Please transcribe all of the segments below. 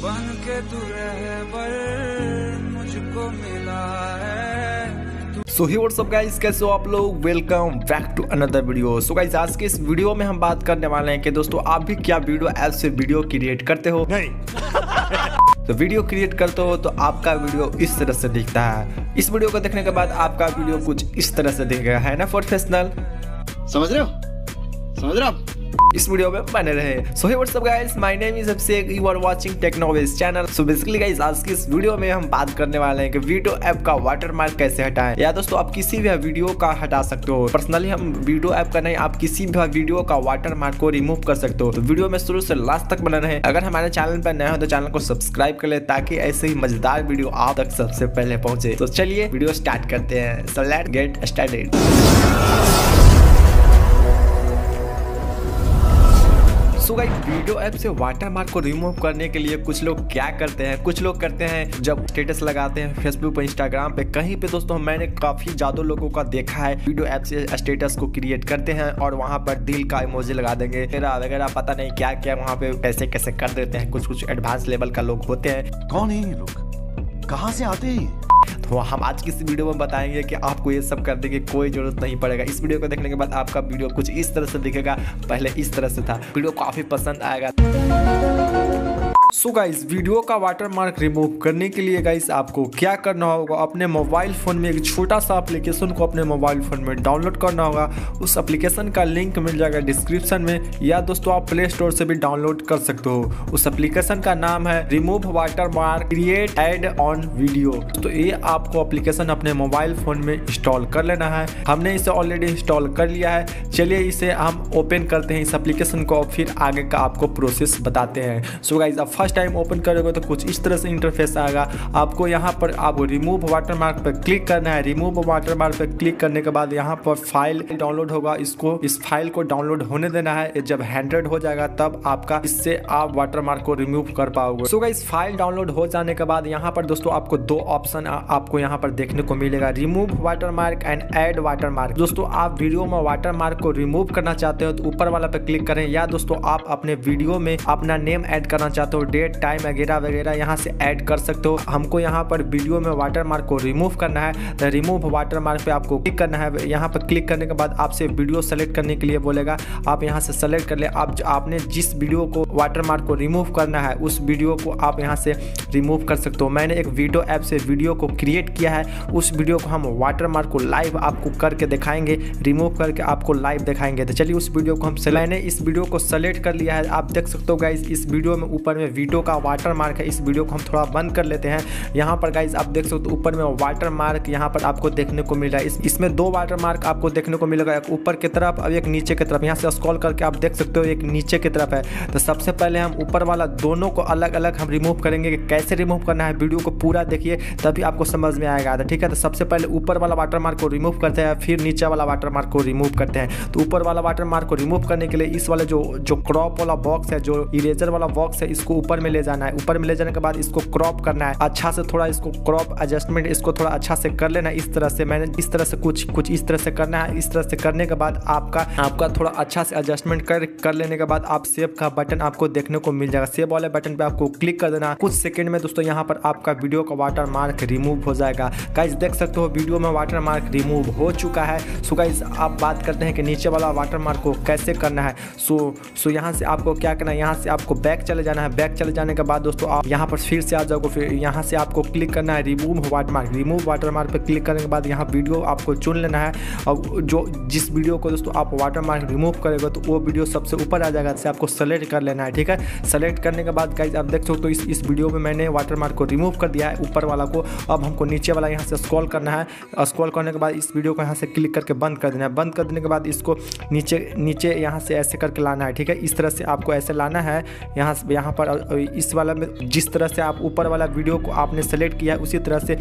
बन के तू रहबर मुझको मिला है। सो ही व्हाट्स अप गाइस, कैसे हो आप लोग। Welcome back to another video. So guys, आज के इस वीडियो में हम बात करने वाले हैं कि दोस्तों आप भी क्या वीडियो ऐप से वीडियो क्रिएट करते हो। नहीं तो वीडियो क्रिएट करते हो तो आपका वीडियो इस तरह से दिखता है। इस वीडियो को देखने के बाद आपका वीडियो कुछ इस तरह से दिखेगा, है ना प्रोफेशनल। समझ रहे हो इस वीडियो में बने रहे। So hey what's up guys, my name is Abhishek, you are watching Technowiz channel. So basically guys, आज की इस वीडियो में हम बात करने वाले हैं कि वीडियो ऐप का वाटरमार्क कैसे हटाएं। या दोस्तों आप किसी भी वीडियो का हटा सकते हो। पर्सनली हम वीडियो ऐप का नहीं, आप किसी भी वीडियो का वाटरमार्क को रिमूव कर सकते हो। तो वीडियो में शुरू से लास्ट तक बने रहे। अगर हमारे चैनल पर नए हो तो चैनल को सब्सक्राइब कर ले, ताकि ऐसे ही मजेदार वीडियो आप तक सबसे पहले पहुंचे। तो चलिए वीडियो स्टार्ट करते हैं। So let's get started. So guys, video app से वाटरमार्क को रिमूव करने के लिए कुछ लोग क्या करते हैं, कुछ लोग करते हैं जब स्टेटस लगाते हैं फेसबुक पे, इंस्टाग्राम पे, कहीं पे दोस्तों मैंने काफी ज्यादा लोगों का देखा है वीडियो ऐप से स्टेटस को क्रिएट करते हैं और वहां पर दिल का इमोजी लगा देंगे वगैरह पता नहीं क्या क्या वहां पे कैसे कैसे कर देते हैं। कुछ एडवांस लेवल का लोग होते हैं। कौन है ये लोग, कहाँ से आते हैं? तो हम आज की इस वीडियो में बताएंगे कि आपको ये सब करने की कोई जरूरत नहीं पड़ेगा। इस वीडियो को देखने के बाद आपका वीडियो कुछ इस तरह से दिखेगा, पहले इस तरह से था। वीडियो काफी पसंद आएगा। सो गाइस, वीडियो का वाटरमार्क रिमूव करने के लिए गाइस आपको क्या करना होगा, अपने मोबाइल फोन में एक छोटा सा एप्लीकेशन को अपने मोबाइल फोन में डाउनलोड करना होगा। उस एप्लीकेशन का लिंक मिल जाएगा डिस्क्रिप्शन में, या दोस्तों आप प्ले स्टोर से भी डाउनलोड कर सकते हो। उस एप्लीकेशन का नाम है remove watermark create add on video. तो ये आपको एप्लीकेशन अपने मोबाइल फोन में इंस्टॉल कर लेना है। हमने इसे ऑलरेडी इंस्टॉल कर लिया है। चलिए इसे हम ओपन करते हैं इस एप्लीकेशन को, फिर आगे का आपको प्रोसेस बताते हैं। सो गाइस, अब फर्स्ट टाइम ओपन करोगे तो कुछ इस तरह से इंटरफेस आएगा। आपको यहाँ पर आपको रिमूव वाटरमार्क पर क्लिक करना है। रिमूव वाटरमार्क पर क्लिक करने के बाद यहाँ पर फाइल डाउनलोड होगा, इस फाइल को डाउनलोड होने देना है। जब 100 हो जाएगा तब आपका इससे आप वाटरमार्क को रिमूव कर पाओगे। सो गाइस, फाइल डाउनलोड हो जाने के बाद यहाँ पर दोस्तों आपको दो ऑप्शन आपको यहाँ पर देखने को मिलेगा, remove watermark and add watermark. दोस्तों आप वीडियो में वाटरमार्क को रिमूव करना चाहते हो तो ऊपर वाला पे क्लिक करें, या दोस्तों आप अपने वीडियो में अपना नेम ऐड करना चाहते हो, डेट टाइम वगैरह वगैरह यहाँ से ऐड कर सकते हो। हमको यहाँ पर वीडियो में वाटरमार्क को रिमूव करना है तो रिमूव वाटरमार्क पे आपको क्लिक करना है। यहाँ पर क्लिक करने के बाद आपसे वीडियो सेलेक्ट करने के लिए बोलेगा, आप यहाँ से सेलेक्ट कर ले। आपने जिस वीडियो को वाटरमार्क को रिमूव करना है उस वीडियो को आप यहाँ से रिमूव कर सकते हो। मैंने एक वीडियो ऐप से वीडियो को क्रिएट किया है, उस वीडियो को हम वाटरमार्क को लाइव आपको करके दिखाएंगे, रिमूव करके आपको लाइव दिखाएंगे। तो चलिए उस वीडियो को हम मैंने इस वीडियो को सेलेक्ट कर लिया है। आप देख सकते हो गाइस, इस वीडियो में ऊपर में वीडियो का वाटरमार्क है। इस वीडियो को हम थोड़ा बंद कर लेते हैं। यहाँ पर गाइस आप देख सकते हो ऊपर में वाटरमार्क यहाँ पर आपको देखने को मिल रहा है। इसमें दो वाटरमार्क आपको देखने को मिलेगा, एक ऊपर की तरफ और एक नीचे की तरफ। यहाँ से स्क्रॉल करके आप देख सकते हो एक नीचे की तरफ है। तो सबसे पहले हम ऊपर वाला दोनों को अलग अलग हम रिमूव करेंगे। कि कैसे रिमूव करना है वीडियो को पूरा देखिए तभी आपको समझ में आएगा। तो ठीक है, तो सबसे पहले ऊपर वाला वाटरमार्क को रिमूव करते हैं, फिर नीचे वाला वाटरमार्क को रिमूव करते हैं। तो ऊपर वाला वाटरमार्क को रिमूव करने के लिए इस वाले जो क्रॉप वाला बॉक्स है, जो इरेजर वाला बॉक्स है, इसको ऊपर में ले जाना है। ऊपर में ले जाने के बाद इसको क्रॉप करना है अच्छा से, थोड़ा इसको क्रॉप एडजस्टमेंट इसको थोड़ा अच्छा से कर लेना है। इस तरह से मैंने इस तरह से कुछ इस तरह से करना है। इस तरह से करने के बाद आपका थोड़ा अच्छा से एडजस्टमेंट कर लेने के बाद आप सेव का बटन आपको देखने को मिल जाएगा। सेव वाले बटन पे आपको क्लिक कर देना। कुछ सेकंड में दोस्तों यहाँ पर आपका वीडियो का वाटरमार्क रिमूव हो जाएगा। गाइस देख सकते हो वीडियो में वाटरमार्क रिमूव हो चुका है। सो गाइस, आप बात करते हैं कि नीचे वाला वाटरमार्क को कैसे करना है। सो यहाँ से आपको क्या करना है, यहाँ से आपको बैक चले जाना है। बैक चले जाने के बाद दोस्तों आप यहाँ पर फिर से आ जाओगे। फिर यहाँ से आपको क्लिक करना है रिमूव वाटरमार्क। रिमूव वाटरमार्क पे क्लिक करने के बाद यहाँ वीडियो आपको चुन लेना है। और जिस वीडियो को दोस्तों आप वाटरमार्क रिमूव करेगा तो वो वीडियो सबसे ऊपर आ जाएगा। इससे आपको सेलेक्ट कर लेना है। ठीक है, सेलेक्ट करने के बाद गाइस आप देख सकते हो इस वीडियो में मैंने वाटरमार्क को रिमूव कर दिया है ऊपर वाला को। अब हमको नीचे वाला यहाँ से स्क्रॉल करना है। स्क्रॉल करने के बाद इस वीडियो को यहाँ से क्लिक करके बंद कर देना है। बंद कर देने के बाद इसको नीचे यहाँ से ऐसे करके लाना है। ठीक है, इस तरह से आपको ऐसे लाना है। यहाँ पर इस वाला में जिस तरह से आप ऊपर वाला वीडियो को आपने सेलेक्ट किया है उसी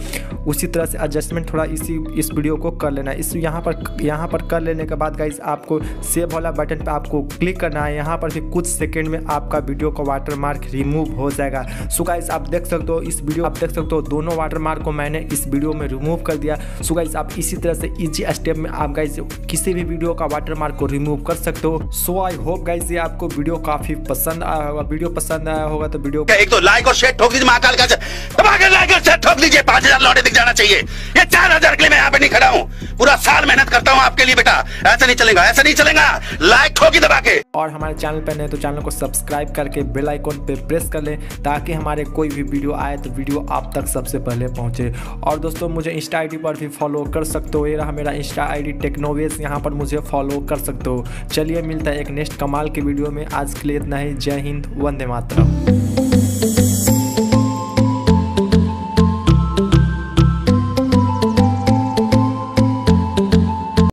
तरह से एडजस्टमेंट थोड़ा इस वीडियो को कर लेना है। इस यहाँ पर कर लेने के बाद गाइस आपको सेव वाला बटन पे आपको क्लिक करना है। यहाँ पर फिर कुछ सेकंड में आपका वीडियो का वाटरमार्क रिमूव हो जाएगा। सो गाइस आप देख सकते हो इस वीडियो आप देख सकते हो दोनों वाटरमार्क को मैंने इस वीडियो में रिमूव कर दिया। सो गाइस आप इसी तरह से इजी स्टेप में आप गाइस किसी भी वीडियो का वाटरमार्क को रिमूव कर सकते हो। सो आई होप गाइस ये आपको वीडियो काफी पसंद आया होगा। वीडियो पसंद आया होगा होगा तो वीडियो एक तो लाइक और शेयर ठोक दीजिए, महाकाल का दबाकर लाइक और शेयर ठोक दीजिए। 5000 लौटे दिख जाना चाहिए। ये 4000 के लिए मैं यहाँ पे नहीं खड़ा हूँ, पूरा साल मेहनत करता हूँ आपके लिए बेटा। ऐसा नहीं चलेगा, ऐसा नहीं चलेगा। लाइक ठोकी दबा के। और हमारे चैनल पर नए तो चैनल को सब्सक्राइब करके बेल आइकन पे प्रेस कर लें ताकि हमारे कोई भी वीडियो आए तो वीडियो आप तक सबसे पहले पहुंचे। और दोस्तों मुझे इंस्टा आईडी पर भी फॉलो कर सकते हो, ये रहा मेरा इंस्टा आईडी टेक्नोवेस, यहाँ पर मुझे फॉलो कर सकते हो। चलिए मिलता है एक नेक्स्ट कमाल की वीडियो में। आज के लिए इतना ही। जय हिंद, वंदे मातरम।